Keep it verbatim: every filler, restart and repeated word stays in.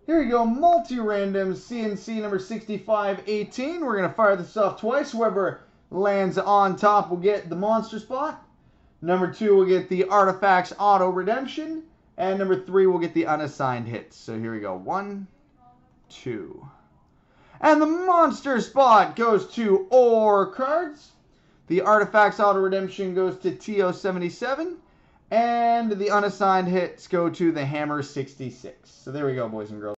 Here we go, multi-random C and C number sixty-five eighteen. We're going to fire this off twice. Whoever lands on top will get the monster spot. Number two will get the Artifacts Auto Redemption. And number three will get the unassigned hits. So here we go. One, two. And the monster spot goes to Ore Cards. The Artifacts Auto Redemption goes to T O seventy-seven. And the unassigned hits go to the Hammer sixty-six. So there we go, boys and girls.